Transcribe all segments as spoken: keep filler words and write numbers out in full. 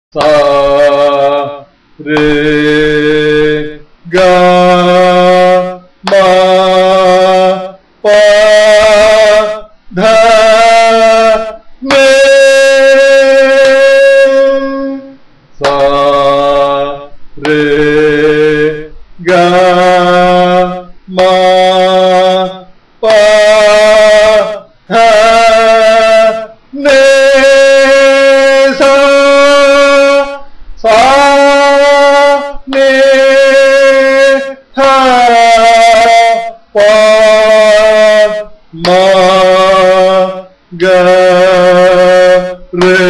सा रे गा मा पा धा मे सा रे गा मा पा धा ने सा सा ने धा पा मा गा रे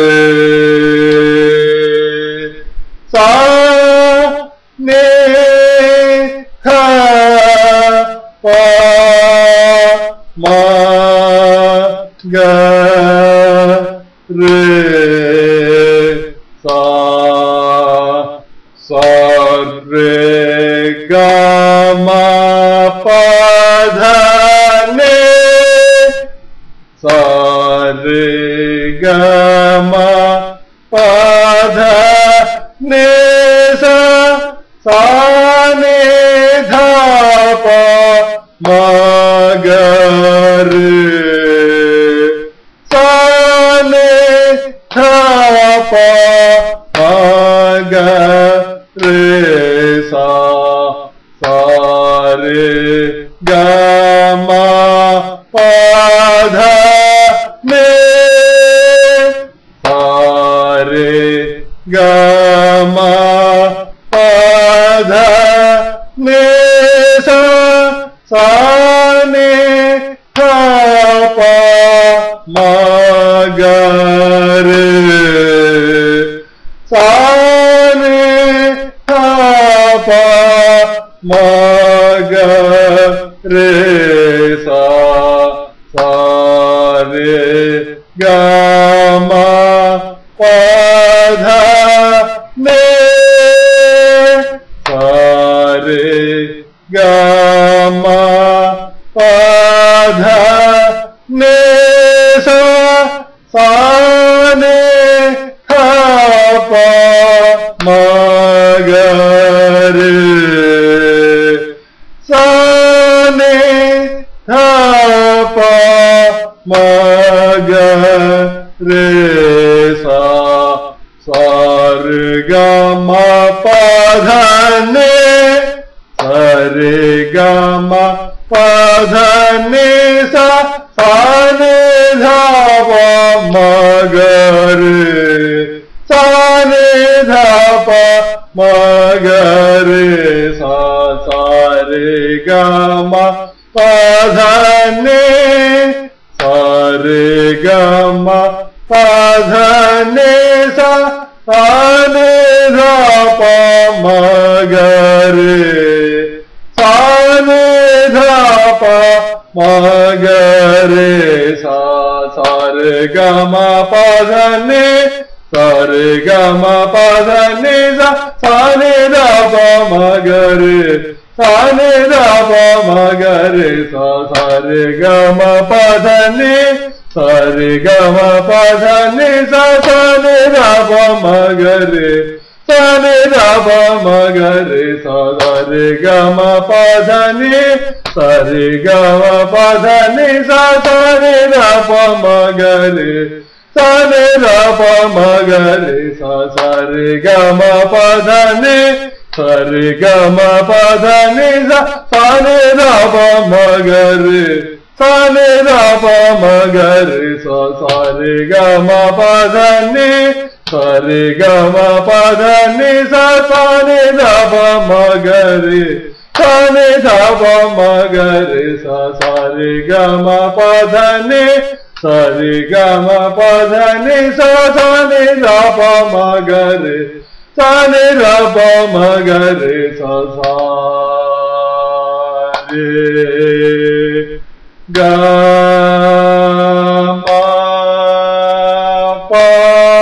सा ने धा पा मा गा रे सा सा रे गा मा पा धा ने सा रे गा मा पा धा ने सा सा ने धा पा मा गा रे सा ने धा पा मा गा रे सा सा रे गा मा पा धा ने सा रे गा मा पा धा ने सा सा ने धा पा मा गा रे सा ने धा पा मा गा रे सा सा रे गा मा पा धा ने सा रे गा मा पा धा ने सा सा ने धा पा मा गा रे सा ने धा पा मा गा रे सा सा रे गा मा पा धा ने सा रे गा मा पा धा ने सा सा ने धा पा मा गा रे सा ने धा पा मा गा रे सा सा रे गा मा पा धा ने सा रे गा मा पा धा ने सा सा ने धा पा मा गा रे सा ने धा पा मा गा रे सा सा रे गा मा पा धा ने सा रे गा मा पा धा ने सा सा ने धा पा मा गा रे सा ने धा पा मा गा रे सा सा रे गा मा पा धा ने सा रे गा मा पा धा ने सा सा ने धा पा मा गा रे सा ने धा पा मा गा रे सा सा रे गा मा पा धा ने सा रे गा मा पा धा ने सा सा ने धा पा मा गा रे सा ने धा पा मा गा रे सा सा रे गा मा पा धा ने सा रे गा मा पा धा ने सा सा ने धा पा मा गा रे सा ने धा पा मा गा रे सा सा रे गा मा पा धा ने सा रे गा मा पा धा ने सा सा ने धा पा मा गा रे सा ने धा पा मा गा रे सा सा रे गा मा पा धा ने सा रे गा मा पा धा ने सा सा ने धा पा मा गा रे सा ने धा पा मा गा रे सा सा रे गा मा पा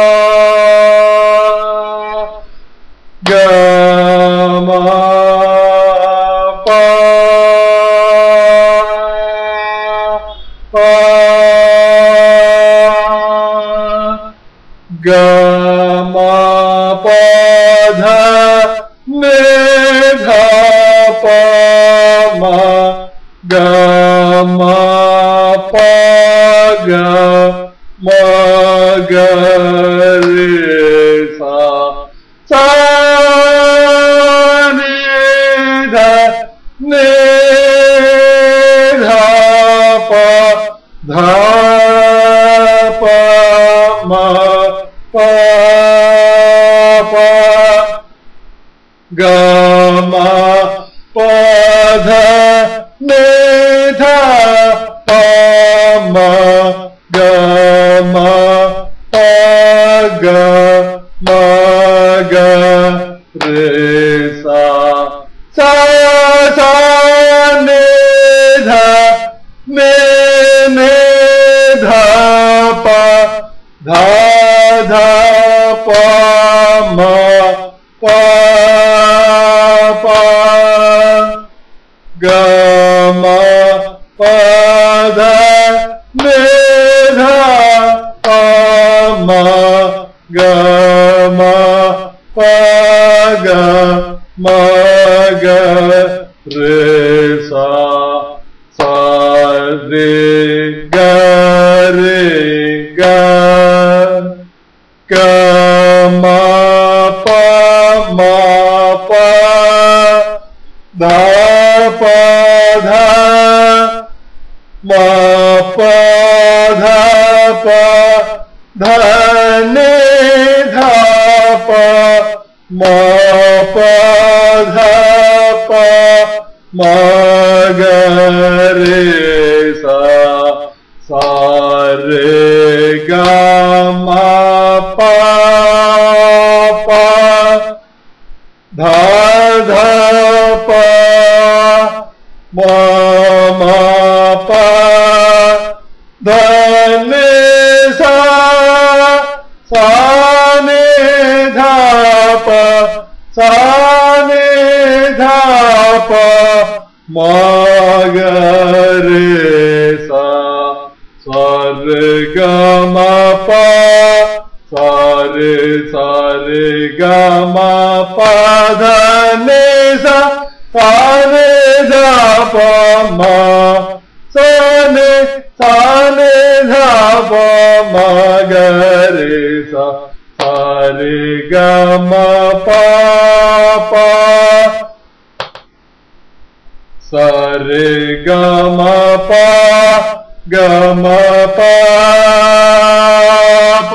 गा मा पा पा गा मा ಗ ಮ ಪ ಧ ನಿ ಧ ಪ ಮ ಗ ಮ ಪ ಗ ಮ ಗ ರೇ ಸಾ ಸಾ ಸಾ ನಿ ಧ ನಿ ನಿ ಧ ಪ ಧ ಧ ಪ ಮ ಪ ಪ ಗ ಮ ಪ ಧ ನಿ ಧ ಪ ಮ ಗ ಮ ಪ ಗ ಮ ಗ ರೇ ಸಾ ಸಾ ರೇ ಗ ರೇ ಗ ಗ ಮ ಪ ಮ ಪ ಧ ಪ ಧ ಮ ಪ ಧ ಪ ಧ ನಿ ಧ ಪ ಮ ಪ ಧ ಪ ಮ ಗ ರೇ ಸಾ ಸಾ ರೇ ಗ ಮ ಪ ಪ ಧ ಧ ಪ ಮ ಮ ಪ ಧ ನಿ ಸಾ ಸಾ ನಿ ಧ ಪ ಸಾ ನಿ ಧ ಪ ಮ ಗ ರೇ ಸಾ ಸಾ ರೇ ಗ ಮ ಪ ಸಾ ರೇ ಸಾ ರೇ ಗ ಮ ಪ ಧ ನಿ ಸಾ ಸಾ ನಿ ಧ ಪ ಮ ಸಾ ನಿ ಸಾ ನಿ ಧ ಪ ಮ ಗ ರೇ ಸಾ ಸಾ ರೇ ಗ ಮ ಪ ಪ ಸಾ ರೇ ಗ ಮ ಪ ಗ ಮ ಪ ಪ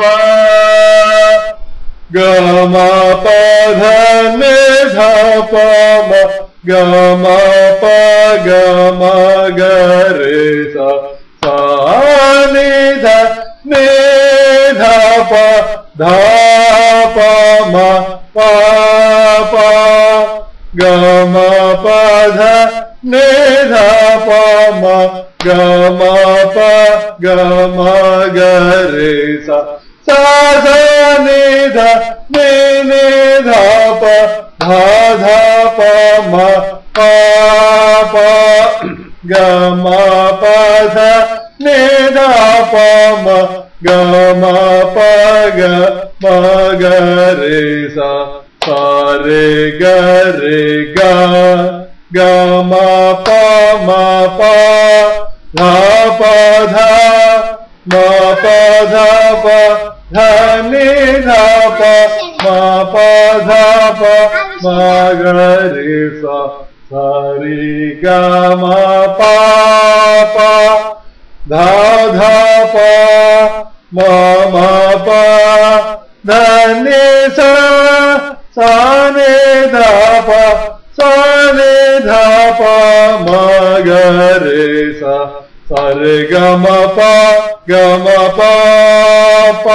ಗ ಮ ಪ ಧ ನಿ ಧ ಪ ಮ ಗ ಮ ಪ ಗ ಮ ಗ ರೇ ಸಾ ಸಾ ನಿ ಧ ನಿ ಧ ಪ ಧ ಪ ಮ ಪ ಪ ಗ ಮ ಪ ಧ ನಿ ಧ ಪ ಮ ಗ ಮ ಪ ಗ ಮ ಗ ರೇ ಸಾ ಸಾ ಸಾ ನಿ ಧ ನಿ ನಿ ಧ ಪ ಧ ಧ ಪ ಮ ಪ ಪ ಗ ಮ ಪ ಧ ನಿ ಧ ಪ ಮ ಗ ಮ ಪ ಗ ಮ ಗ ರೇ ಸಾ ಸಾ ರೇ ಗ ರೇ ಗ ಗ ಮ ಪ ಮ ಪ ಧ ಪ ಧ ಮ ಪ ಧ ಪ ಧ ನಿ ಧ ಪ ಮ ಪ ಧ ಪ ಮ ಗ ರೇ ಸಾ ಸಾ ರೇ ಗ ಮ ಪ ಪ ಧ ಧ ಪ ಮ ಮ ಪ ಧ ನಿ ಸಾ ಸಾ ನಿ ಧ ಪ ಸಾ ನಿ ಧ ಪ ಮ ಗ ರೇ ಸಾ ಸಾ ರೇ ಗ ಮ ಪ ಗ ಮ ಪ ಪ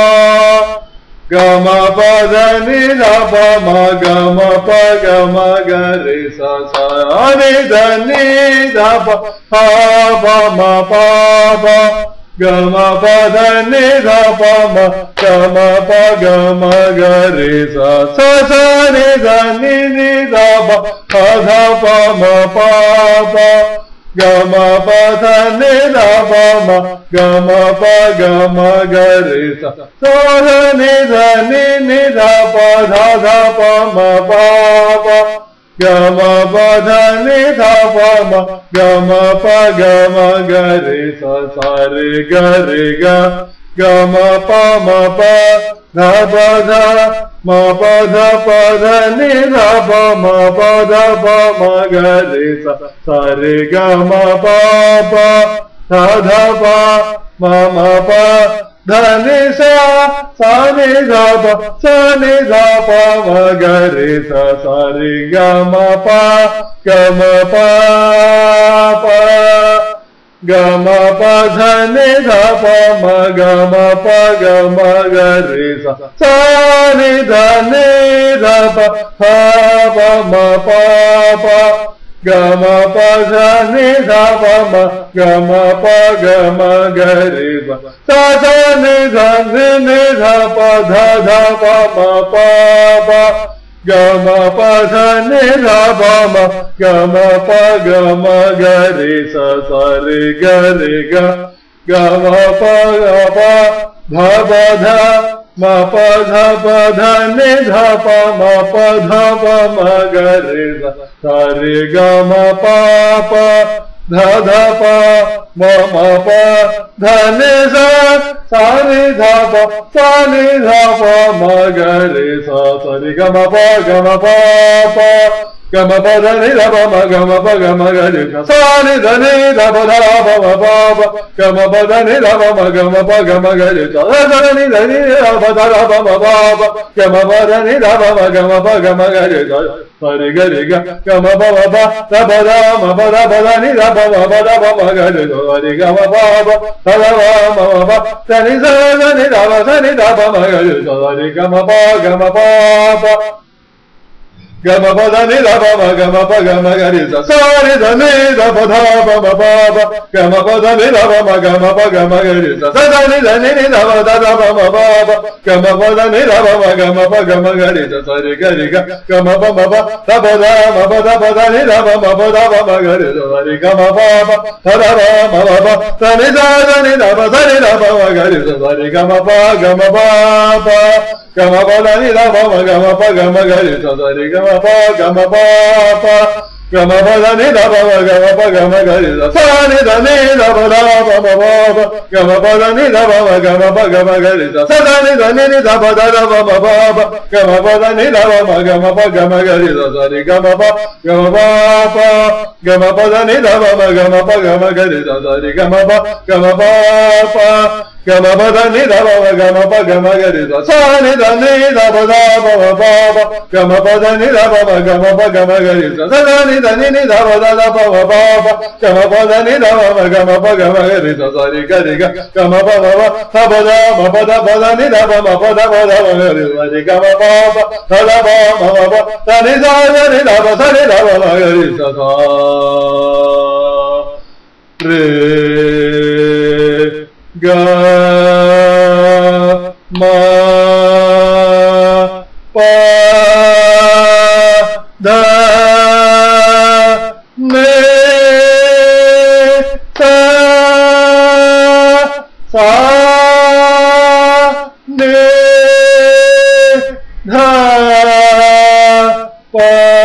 ಗ ಮ ಪ ಧ ನಿ ಧ ಪ ಮ ಗ ಮ ಪ ಗ ಮ ಗ ರೇ ಸಾ ಸಾ ನಿ ಧ ನಿ ಧ ಪ ಪ ಪ ಮ ಪ ಪ ಗ ಮ ಪ ಧ ನಿ ಧ ಪ ಮ ಗ ಮ ಪ ಗ ಮ ಗ ರೇ ಸಾ ಸಾ ಸಾ ನಿ ಧ ನಿ ನಿ ಧ ಪ ಪ ಧ ಪ ಮ ಪ ಪ ಗ ಮ ಪ ಧ ನಿ ಧ ಪ ಮ ಗ ಮ ಪ ಗ ಮ ಗ ರೇ ಸಾ ಸಾ ಧ ನಿ ಧ ನಿ ನಿ ಧ ಪ ಧ ಧ ಪ ಮ ಪ ಪ ಗ ಮ ಪ ಧ ನಿ ಧ ಪ ಮ ಗ ಮ ಪ ಗ ಮ ಗ ರೇ ಸಾ ಸಾ ರೇ ಗ ರೇ ಗ ಗ ಮ ಪ ಮ ಪ ಧ ಪ ಧ ಮ ಪ ಧ ಪ ಧ ನಿ ಧ ಪ ಮ ಪ ಧ ಪ ಮ ಗ ರೇ ಸಾ ಸಾ ರೇ ಗ ಮ ಪ ಪ ಧ धा धा पा मा मा पा धा नि सा सा नि धा पा सा नि धा पा म ग रे सा सा रे ग म पा ग म पा पा ग म पा धा नि धा पा म ग म पा ग म ग रे सा सा नि धा नि धा पा पा पा म पा पा ग म पा धा नि धा पा म ग म पा ग म ग रे सा सा सा नि धा नि नि धा पा धा धा पा म पा पा ग म पा धा नि धा पा म ग म पा ग म ग रे सा सा रे ग रे ग ग म पा ग पा धा पा धा म पा धा पा धा नि धा पा म पा धा पा म ग रे सा सा रे ग म पा पा धा धा पा म म पा धा नि सा सा नि धा पा सा नि धा पा म ग रे सा सा रे ग म पा ग म पा पा ग म पा धा नि धा पा म ग म पा ग म ग रे सा सा नि धा नि धा पा धा पा म पा पा ग म पा धा नि धा पा म ग म पा ग म ग रे सा सा नि धा नि धा पा धा पा म पा पा ग म पा धा नि धा पा म ग म पा ग म ग रे सा सा रे ग रे ग ग म पा म पा धा पा धा म पा धा पा धा नि धा पा म पा धा पा म ग रे सा रे ग म पा पा धा धा पा म पा धा नि सा धा नि धा पा धा नि धा पा म ग रे सा रे ग म पा ग म पा पा ग म पा धा नि धा पा म ग म पा ग म ग रे सा सा रे धा नि धा पा धा पा म पा पा ग म पा धा नि धा पा म ग म पा ग म ग रे सा सा धा नि धा नि नि धा पा धा धा पा म पा पा ग म पा धा नि धा पा म ग म पा ग म ग रे सा सा रे ग रे ग ग म पा म पा धा पा धा म पा धा पा धा नि धा पा म पा धा पा म ग रे सा रे ग म पा पा धा धा पा म पा पा धा नि धा धा नि धा पा धा नि धा पा म ग रे सा रे ग म पा ग म पा पा ग म पा धा नि धा पा म ग म पा ग म ग रे सा रे ग म पा ग म पा पा ग म पा धा नि धा पा म ग म पा ग म ग रे सा सा नि धा नि धा पा धा पा म पा पा ग म पा धा नि धा पा म ग म पा ग म ग रे सा सा धा नि धा नि नि धा पा धा धा पा म पा पा ग म पा धा नि धा पा म ग म पा ग म ग रे सा रे ग म पा ग म पा पा ग म पा धा नि धा पा म ग म पा ग म ग रे सा रे ग म पा ग म पा पा ग म पा धा नि धा पा म ग म पा ग म ग रे सा सा नि धा नि धा पा धा पा म पा पा ग म पा धा नि धा पा म ग म पा ग म ग रे सा सा नि धा नि नि धा पा धा धा पा म पा पा ग म पा धा नि धा पा म ग म पा ग म ग रे सा रे ग रे ग ग म पा म पा धा पा धा म पा धा पा धा नि धा पा म पा धा पा धा म ग रे सा रे ग म पा पा धा धा पा म पा पा धा नि धा धा नि धा पा धा नि धा पा म ग रे सा सा रे ग म पा धा नि सा सा नि धा पा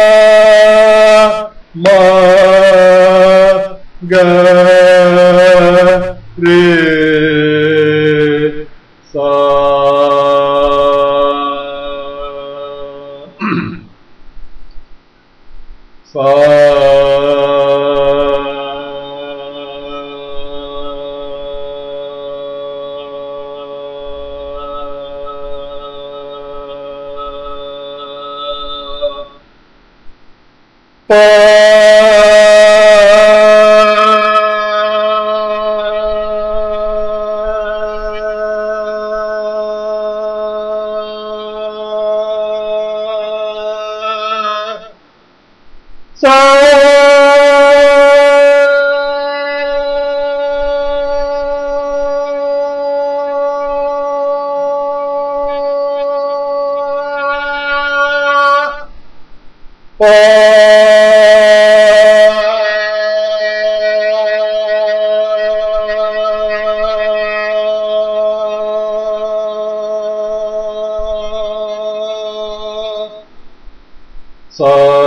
म ग रे सा सा पा सा पा सा